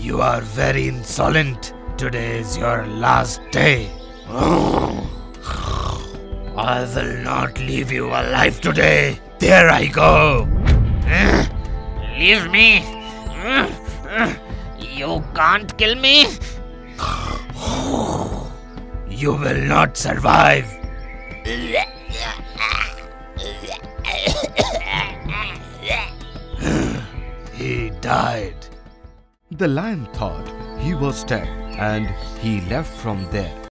You are very insolent. Today is your last day. I will not leave you alive today. There I go. Leave me. You can't kill me. You will not survive. He died. The lion thought he was dead and he left from there.